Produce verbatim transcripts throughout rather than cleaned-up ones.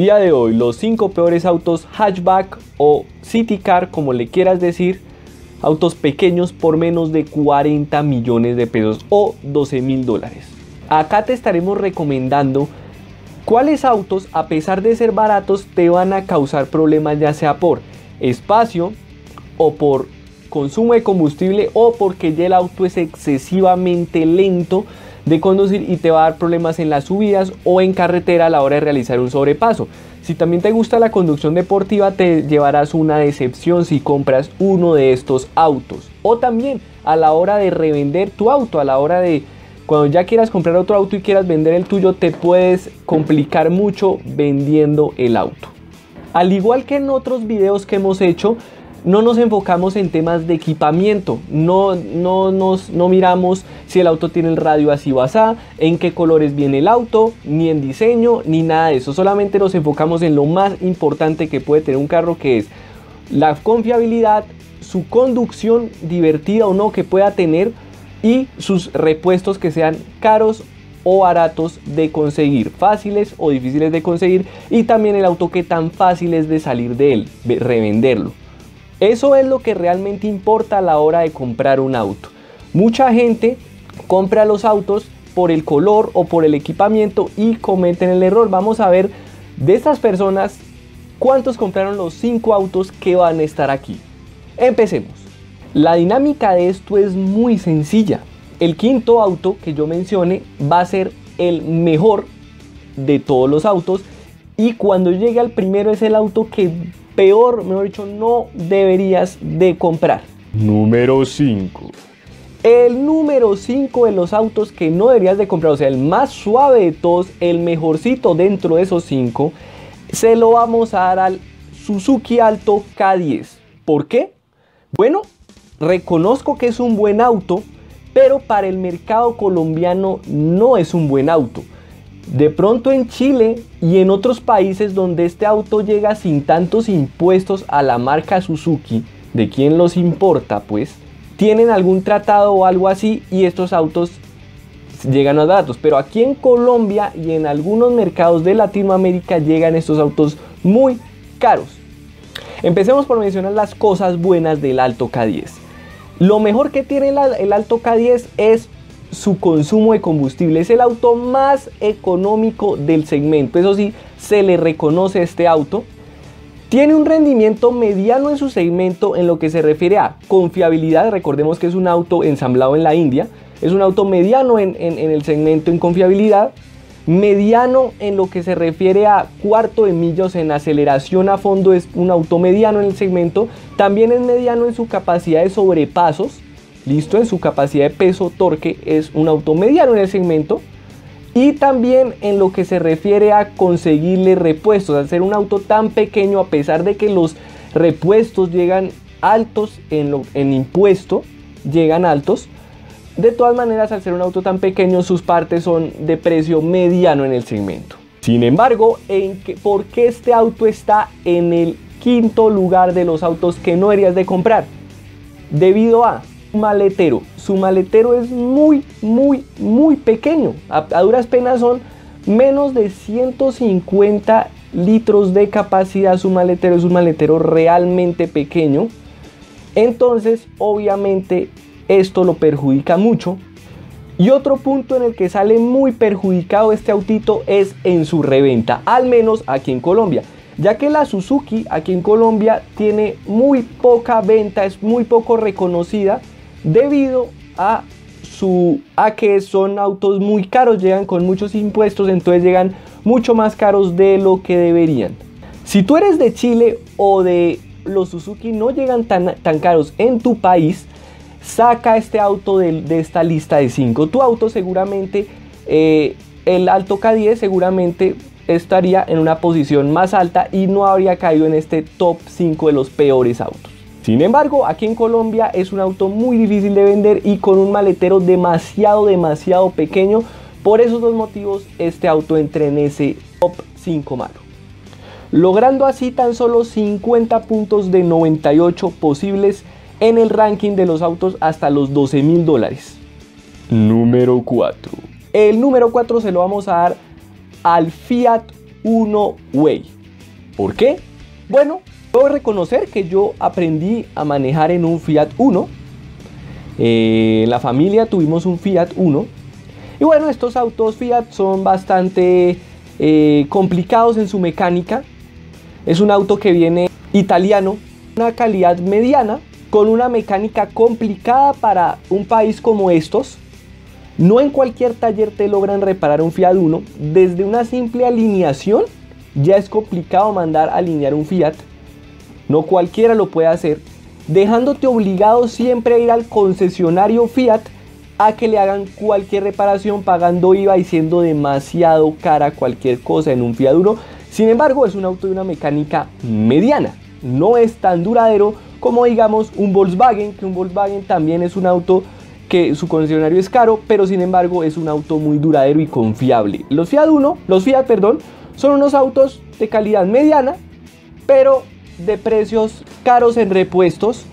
Día de hoy, los cinco peores autos hatchback o city car, como le quieras decir, autos pequeños por menos de cuarenta millones de pesos o doce mil dólares. Acá te estaremos recomendando cuáles autos, a pesar de ser baratos, te van a causar problemas, ya sea por espacio o por consumo de combustible o porque ya el auto es excesivamente lento de conducir y te va a dar problemas en las subidas o en carretera a la hora de realizar un sobrepaso. Si también te gusta la conducción deportiva, te llevarás una decepción si compras uno de estos autos. O también a la hora de revender tu auto, a la hora de cuando ya quieras comprar otro auto y quieras vender el tuyo, te puedes complicar mucho vendiendo el auto. Al igual que en otros videos que hemos hecho, no nos enfocamos en temas de equipamiento, no, no, nos, no miramos si el auto tiene el radio así o asá, en qué colores viene el auto, ni en diseño, ni nada de eso. Solamente nos enfocamos en lo más importante que puede tener un carro, que es la confiabilidad, su conducción divertida o no que pueda tener y sus repuestos que sean caros o baratos de conseguir, fáciles o difíciles de conseguir, y también el auto que tan fácil es de salir de él, revenderlo. Eso es lo que realmente importa a la hora de comprar un auto. Mucha gente compra los autos por el color o por el equipamiento y cometen el error. Vamos a ver de estas personas cuántos compraron los cinco autos que van a estar aquí. Empecemos. La dinámica de esto es muy sencilla. El quinto auto que yo mencione va a ser el mejor de todos los autos, y cuando llegue al primero es el auto que peor, mejor dicho, no deberías de comprar. Número cinco. El número cinco de los autos que no deberías de comprar, o sea, el más suave de todos, el mejorcito dentro de esos cinco, se lo vamos a dar al Suzuki Alto K diez. ¿Por qué? Bueno, reconozco que es un buen auto, pero para el mercado colombiano no es un buen auto. De pronto en Chile y en otros países donde este auto llega sin tantos impuestos a la marca Suzuki, de quien los importa, pues tienen algún tratado o algo así y estos autos llegan más baratos. Pero aquí en Colombia y en algunos mercados de Latinoamérica llegan estos autos muy caros. Empecemos por mencionar las cosas buenas del Alto K diez. Lo mejor que tiene el Alto K diez es su consumo de combustible. Es el auto más económico del segmento, eso sí, se le reconoce a este auto. Tiene un rendimiento mediano en su segmento en lo que se refiere a confiabilidad. Recordemos que es un auto ensamblado en la India. Es un auto mediano en, en, en el segmento en confiabilidad, mediano en lo que se refiere a cuarto de millas en aceleración a fondo. Es un auto mediano en el segmento. También es mediano en su capacidad de sobrepasos. Listo, en su capacidad de peso, torque, es un auto mediano en el segmento. Y también en lo que se refiere a conseguirle repuestos. Al ser un auto tan pequeño, a pesar de que los repuestos llegan altos en, lo, en impuesto, llegan altos, de todas maneras, al ser un auto tan pequeño, sus partes son de precio mediano en el segmento. Sin embargo, ¿en qué, ¿por qué este auto está en el quinto lugar de los autos que no deberías de comprar? Debido a maletero. Su maletero es muy, muy, muy pequeño. A, a duras penas son menos de ciento cincuenta litros de capacidad. Su maletero es un maletero realmente pequeño. Entonces, obviamente, esto lo perjudica mucho. Y otro punto en el que sale muy perjudicado este autito es en su reventa, al menos aquí en Colombia, ya que la Suzuki aquí en Colombia tiene muy poca venta, es muy poco reconocida, debido a, su, a que son autos muy caros, llegan con muchos impuestos, entonces llegan mucho más caros de lo que deberían. Si tú eres de Chile o de los Suzuki no llegan tan, tan caros en tu país, saca este auto de, de esta lista de cinco. Tu auto seguramente, eh, el Alto K diez seguramente estaría en una posición más alta y no habría caído en este top cinco de los peores autos. Sin embargo, aquí en Colombia es un auto muy difícil de vender y con un maletero demasiado, demasiado pequeño. Por esos dos motivos, este auto entra en ese top cinco malo, logrando así tan solo cincuenta puntos de noventa y ocho posibles en el ranking de los autos hasta los doce mil dólares. Número cuatro. El número cuatro se lo vamos a dar al Fiat Uno Way. ¿Por qué? Bueno, debo reconocer que yo aprendí a manejar en un Fiat Uno. Eh, en la familia tuvimos un Fiat Uno. Y bueno, estos autos Fiat son bastante eh, complicados en su mecánica. Es un auto que viene italiano, una calidad mediana, con una mecánica complicada para un país como estos. No en cualquier taller te logran reparar un Fiat Uno. Desde una simple alineación ya es complicado mandar a alinear un Fiat. No cualquiera lo puede hacer, dejándote obligado siempre a ir al concesionario Fiat a que le hagan cualquier reparación, pagando I V A y siendo demasiado cara cualquier cosa en un Fiat Uno. Sin embargo, es un auto de una mecánica mediana. No es tan duradero como, digamos, un Volkswagen, que un Volkswagen también es un auto que su concesionario es caro, pero sin embargo es un auto muy duradero y confiable. Los Fiat Uno, los Fiat, perdón, son unos autos de calidad mediana, pero de precios caros en repuestos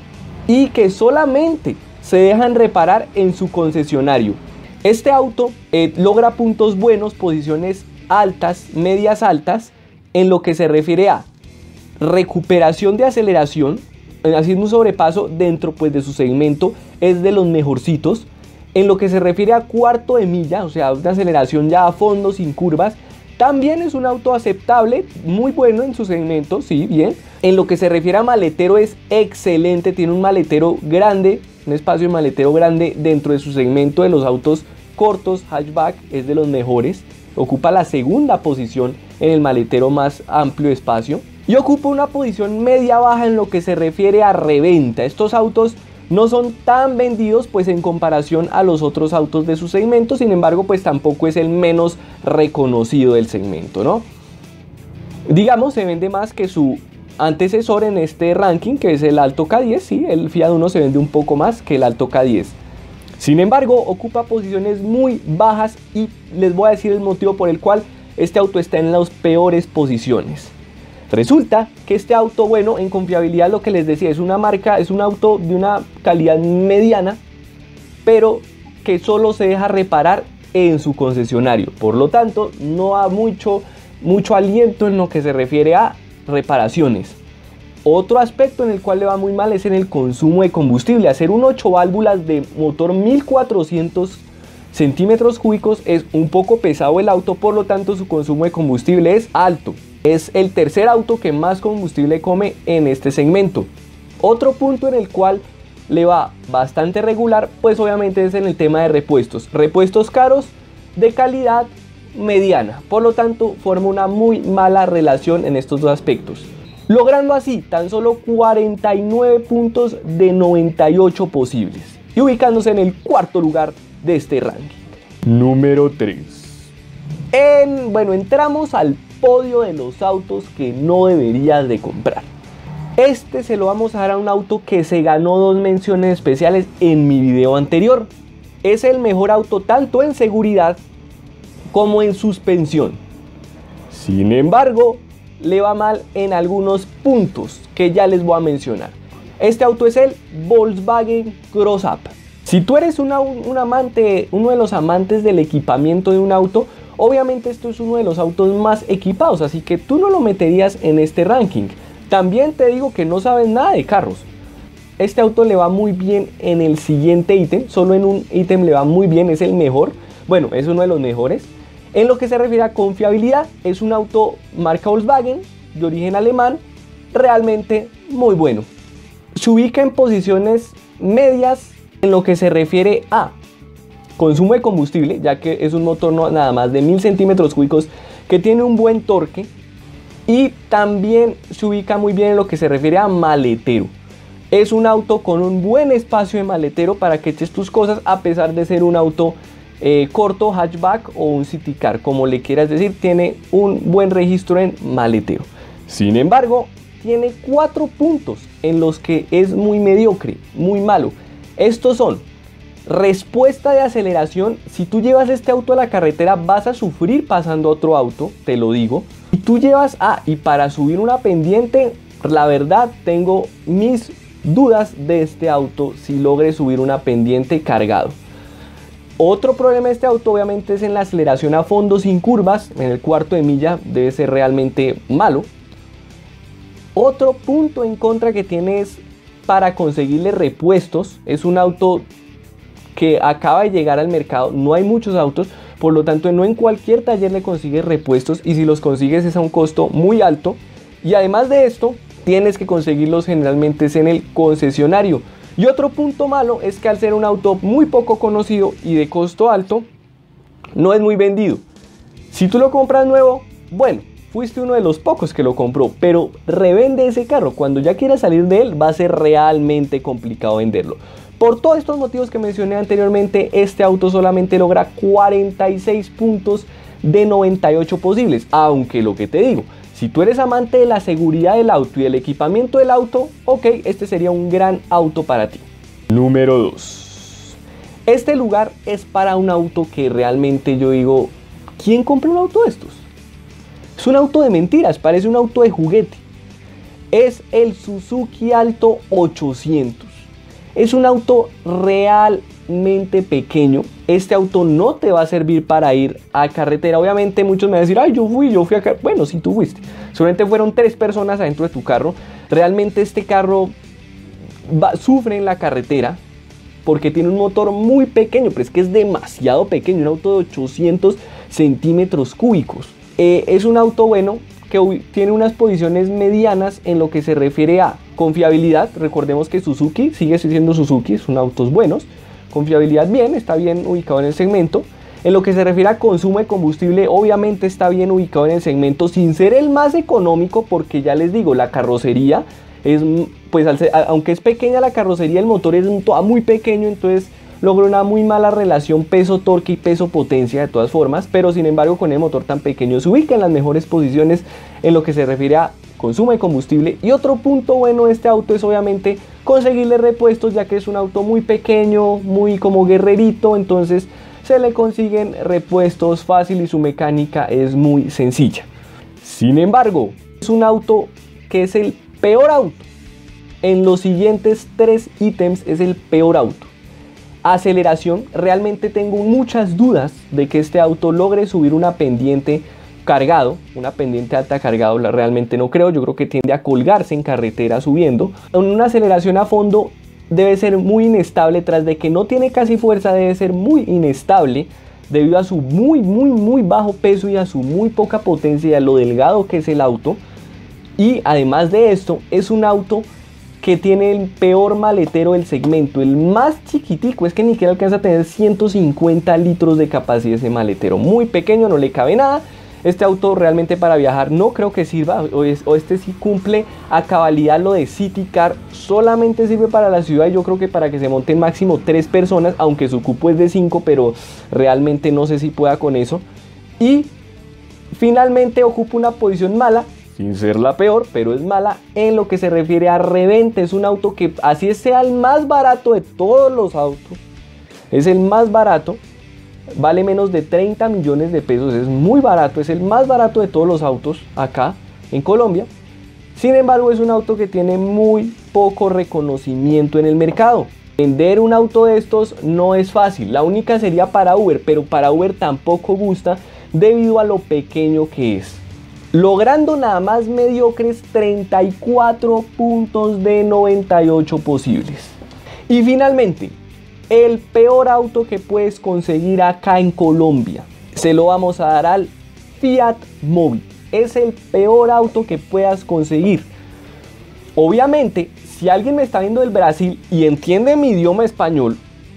y que solamente se dejan reparar en su concesionario. Este auto eh, logra puntos buenos, posiciones altas, medias altas, en lo que se refiere a recuperación de aceleración, haciendo un sobrepaso dentro pues de su segmento, es de los mejorcitos. En lo que se refiere a cuarto de milla, o sea, una aceleración ya a fondo, sin curvas, también es un auto aceptable, muy bueno en su segmento, sí, bien. En lo que se refiere a maletero es excelente, tiene un maletero grande, un espacio de maletero grande dentro de su segmento de los autos cortos, hatchback, es de los mejores. Ocupa la segunda posición en el maletero más amplio espacio. Y ocupa una posición media baja en lo que se refiere a reventa. Estos autos no son tan vendidos pues en comparación a los otros autos de su segmento, sin embargo pues tampoco es el menos reconocido del segmento, ¿no? Digamos, se vende más que su antecesor en este ranking, que es el Alto K diez, sí, el Fiat Uno se vende un poco más que el Alto K diez. Sin embargo, ocupa posiciones muy bajas y les voy a decir el motivo por el cual este auto está en las peores posiciones. Resulta que este auto, bueno, en confiabilidad, lo que les decía, es una marca, es un auto de una calidad mediana, pero que solo se deja reparar en su concesionario. Por lo tanto, no da mucho, mucho aliento en lo que se refiere a reparaciones. Otro aspecto en el cual le va muy mal es en el consumo de combustible. Hacer un ocho válvulas de motor mil cuatrocientos centímetros cúbicos es un poco pesado el auto, por lo tanto su consumo de combustible es alto. Es el tercer auto que más combustible come en este segmento. Otro punto en el cual le va bastante regular, pues obviamente es en el tema de repuestos. Repuestos caros, de calidad mediana. Por lo tanto, forma una muy mala relación en estos dos aspectos. Logrando así tan solo cuarenta y nueve puntos de noventa y ocho posibles. Y ubicándose en el cuarto lugar de este ranking. Número tres. En, bueno, entramos al podio de los autos que no deberías de comprar. Este se lo vamos a dar a un auto que se ganó dos menciones especiales en mi video anterior. Es el mejor auto tanto en seguridad como en suspensión. Sin embargo, le va mal en algunos puntos que ya les voy a mencionar. Este auto es el Volkswagen Crossup. Si tú eres una, un amante, uno de los amantes del equipamiento de un auto, obviamente esto es uno de los autos más equipados, así que tú no lo meterías en este ranking. También te digo que no sabes nada de carros. Este auto le va muy bien en el siguiente ítem, solo en un ítem le va muy bien, es el mejor. Bueno, es uno de los mejores. En lo que se refiere a confiabilidad, es un auto marca Volkswagen, de origen alemán, realmente muy bueno. Se ubica en posiciones medias en lo que se refiere a consumo de combustible, ya que es un motor no, nada más de mil centímetros cúbicos que tiene un buen torque, y también se ubica muy bien en lo que se refiere a maletero. Es un auto con un buen espacio de maletero para que eches tus cosas, a pesar de ser un auto eh, corto, hatchback o un city car, como le quieras decir, tiene un buen registro en maletero. Sin embargo, tiene cuatro puntos en los que es muy mediocre, muy malo. Estos son: respuesta de aceleración. Si tú llevas este auto a la carretera vas a sufrir pasando a otro auto, te lo digo. Si tú llevas a, ah, y para subir una pendiente, la verdad tengo mis dudas de este auto si logre subir una pendiente cargado. Otro problema de este auto obviamente es en la aceleración a fondo sin curvas, en el cuarto de milla debe ser realmente malo. Otro punto en contra que tiene es para conseguirle repuestos. Es un auto que acaba de llegar al mercado, no hay muchos autos, por lo tanto no en cualquier taller le consigues repuestos, y si los consigues es a un costo muy alto, y además de esto tienes que conseguirlos generalmente en el concesionario. Y otro punto malo es que al ser un auto muy poco conocido y de costo alto, no es muy vendido. Si tú lo compras nuevo, bueno, fuiste uno de los pocos que lo compró, pero revende ese carro. Cuando ya quieras salir de él, va a ser realmente complicado venderlo. Por todos estos motivos que mencioné anteriormente, este auto solamente logra cuarenta y seis puntos de noventa y ocho posibles. Aunque lo que te digo, si tú eres amante de la seguridad del auto y del equipamiento del auto, ok, este sería un gran auto para ti. Número dos. Este lugar es para un auto que realmente yo digo, ¿quién compra un auto de estos? Es un auto de mentiras, parece un auto de juguete. Es el Suzuki Alto ochocientos. Es un auto realmente pequeño. Este auto no te va a servir para ir a carretera. Obviamente muchos me van a decir, ay, yo fui, yo fui acá. Bueno, sí, tú fuiste. Solamente fueron tres personas adentro de tu carro. Realmente este carro va, sufre en la carretera porque tiene un motor muy pequeño, pero es que es demasiado pequeño. Un auto de ochocientos centímetros cúbicos. Eh, es un auto bueno que tiene unas posiciones medianas en lo que se refiere a confiabilidad. Recordemos que Suzuki sigue siendo Suzuki, son autos buenos. Confiabilidad bien, está bien ubicado en el segmento. En lo que se refiere a consumo de combustible, obviamente está bien ubicado en el segmento, sin ser el más económico, porque ya les digo, la carrocería es, pues al ser, aunque es pequeña la carrocería, el motor es muy pequeño, entonces logra una muy mala relación peso-torque y peso-potencia de todas formas, pero sin embargo con el motor tan pequeño se ubica en las mejores posiciones en lo que se refiere a consumo de combustible. Y otro punto bueno de este auto es obviamente conseguirle repuestos, ya que es un auto muy pequeño, muy como guerrerito, entonces se le consiguen repuestos fácil y su mecánica es muy sencilla. Sin embargo, es un auto que es el peor auto. En los siguientes tres ítems es el peor auto. Aceleración, realmente tengo muchas dudas de que este auto logre subir una pendiente cargado, una pendiente alta cargado, realmente no creo, yo creo que tiende a colgarse en carretera subiendo. Una aceleración a fondo debe ser muy inestable, tras de que no tiene casi fuerza, debe ser muy inestable debido a su muy muy muy bajo peso y a su muy poca potencia y a lo delgado que es el auto. Y además de esto, es un auto que tiene el peor maletero del segmento, el más chiquitico, es que ni siquiera alcanza a tener ciento cincuenta litros de capacidad ese maletero, muy pequeño, no le cabe nada. Este auto realmente para viajar no creo que sirva, o, es, o este sí cumple a cabalidad lo de City Car, solamente sirve para la ciudad y yo creo que para que se monten máximo tres personas, aunque su cupo es de cinco, pero realmente no sé si pueda con eso. Y finalmente ocupa una posición mala, sin ser la peor, pero es mala en lo que se refiere a reventa. Es un auto que así sea el más barato de todos los autos, es el más barato, vale menos de treinta millones de pesos, es muy barato, es el más barato de todos los autos acá en Colombia. Sin embargo, es un auto que tiene muy poco reconocimiento en el mercado. Vender un auto de estos no es fácil, la única sería para Uber, pero para Uber tampoco gusta debido a lo pequeño que es, logrando nada más mediocres treinta y cuatro puntos de noventa y ocho posibles. Y finalmente, el peor auto que puedes conseguir acá en Colombia, se lo vamos a dar al Fiat Mobi. Es el peor auto que puedas conseguir. Obviamente, si alguien me está viendo del Brasil y entiende mi idioma español,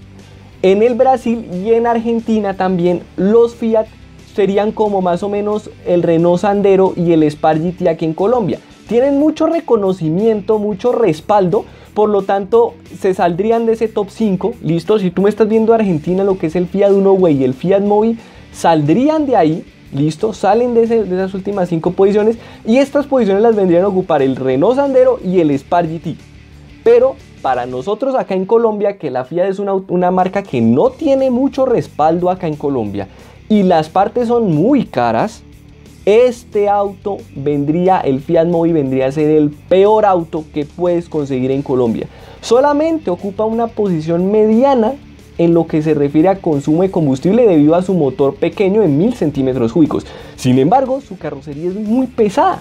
en el Brasil y en Argentina también los Fiat serían como más o menos el Renault Sandero y el Spark G T aquí en Colombia. Tienen mucho reconocimiento, mucho respaldo, por lo tanto se saldrían de ese top cinco. Listo, si tú me estás viendo Argentina, lo que es el Fiat Uno Way y el Fiat Mobi, saldrían de ahí. Listo, salen de, ese, de esas últimas cinco posiciones, y estas posiciones las vendrían a ocupar el Renault Sandero y el Spark G T. Pero para nosotros acá en Colombia, que la Fiat es una, una marca que no tiene mucho respaldo acá en Colombia y las partes son muy caras, este auto vendría, el Fiat Mobi vendría a ser el peor auto que puedes conseguir en Colombia. Solamente ocupa una posición mediana en lo que se refiere a consumo de combustible debido a su motor pequeño de mil centímetros cúbicos. Sin embargo, su carrocería es muy pesada.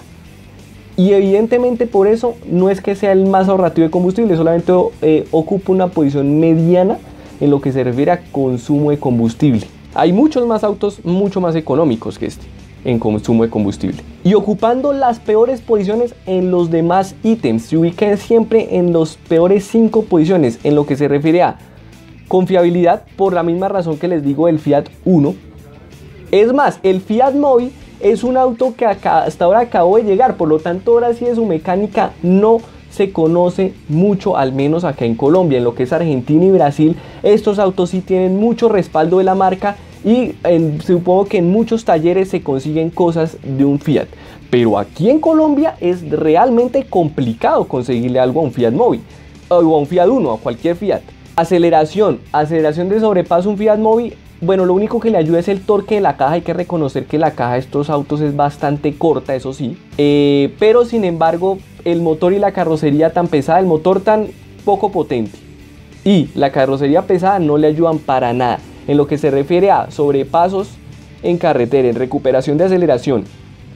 Y evidentemente por eso no es que sea el más ahorrativo de combustible, solamente eh, ocupa una posición mediana en lo que se refiere a consumo de combustible. Hay muchos más autos mucho más económicos que este en consumo de combustible. Y ocupando las peores posiciones en los demás ítems, se ubican siempre en los peores cinco posiciones en lo que se refiere a confiabilidad, por la misma razón que les digo del Fiat Uno. Es más, el Fiat Mobi es un auto que acá, hasta ahora acabó de llegar, por lo tanto ahora sí de su mecánica no se conoce mucho, al menos acá en Colombia. En lo que es Argentina y Brasil, estos autos sí tienen mucho respaldo de la marca y en, supongo que en muchos talleres se consiguen cosas de un Fiat. Pero aquí en Colombia es realmente complicado conseguirle algo a un Fiat Mobi o a un Fiat Uno, a cualquier Fiat. Aceleración, aceleración de sobrepaso un Fiat Mobi. Bueno, lo único que le ayuda es el torque de la caja. Hay que reconocer que la caja de estos autos es bastante corta, eso sí. Eh, pero sin embargo, el motor y la carrocería tan pesada, el motor tan poco potente y la carrocería pesada no le ayudan para nada. En lo que se refiere a sobrepasos en carretera, en recuperación de aceleración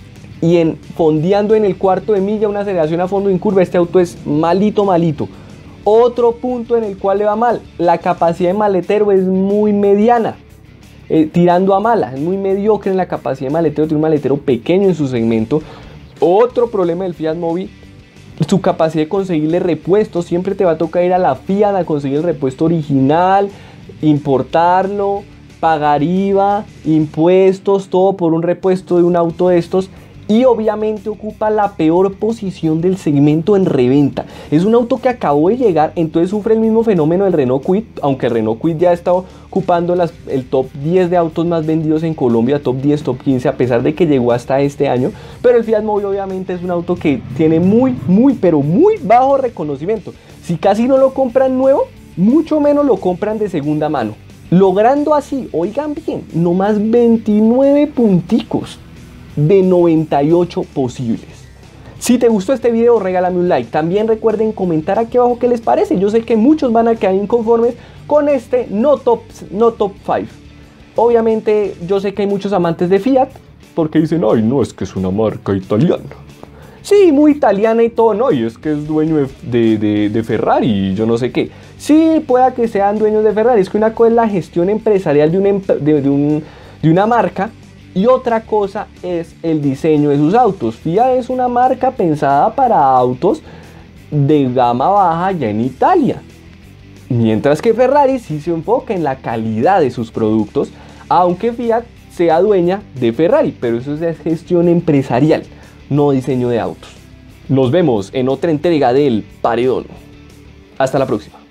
y en fondeando en el cuarto de milla, una aceleración a fondo en curva, este auto es malito, malito. Otro punto en el cual le va mal, la capacidad de maletero es muy mediana. Eh, tirando a mala, es muy mediocre en la capacidad de maletero, tiene un maletero pequeño en su segmento. Otro problema del Fiat Mobi, su capacidad de conseguirle repuestos. Siempre te va a tocar ir a la Fiat a conseguir el repuesto original, importarlo, pagar I V A, impuestos, todo por un repuesto de un auto de estos. Y obviamente ocupa la peor posición del segmento en reventa. Es un auto que acabó de llegar, entonces sufre el mismo fenómeno del Renault Kwid, aunque el Renault Kwid ya está ocupando las, el top diez de autos más vendidos en Colombia, top diez, top quince, a pesar de que llegó hasta este año. Pero el Fiat Mobi obviamente es un auto que tiene muy, muy, pero muy bajo reconocimiento. Si casi no lo compran nuevo, mucho menos lo compran de segunda mano. Logrando así, oigan bien, nomás veintinueve punticos de noventa y ocho posibles. Si te gustó este video, regálame un like. También recuerden comentar aquí abajo qué les parece. Yo sé que muchos van a quedar inconformes con este no top, no top cinco. Obviamente yo sé que hay muchos amantes de Fiat porque dicen, ay no, es que es una marca italiana. Sí, muy italiana y todo, no, y es que es dueño de, de, de, de Ferrari y yo no sé qué. Sí, pueda que sean dueños de Ferrari, es que una cosa es la gestión empresarial de, un, de, de, un, de una marca y otra cosa es el diseño de sus autos. Fiat es una marca pensada para autos de gama baja ya en Italia. Mientras que Ferrari sí se enfoca en la calidad de sus productos, aunque Fiat sea dueña de Ferrari, pero eso es gestión empresarial, no diseño de autos. Nos vemos en otra entrega del Paredón. Hasta la próxima.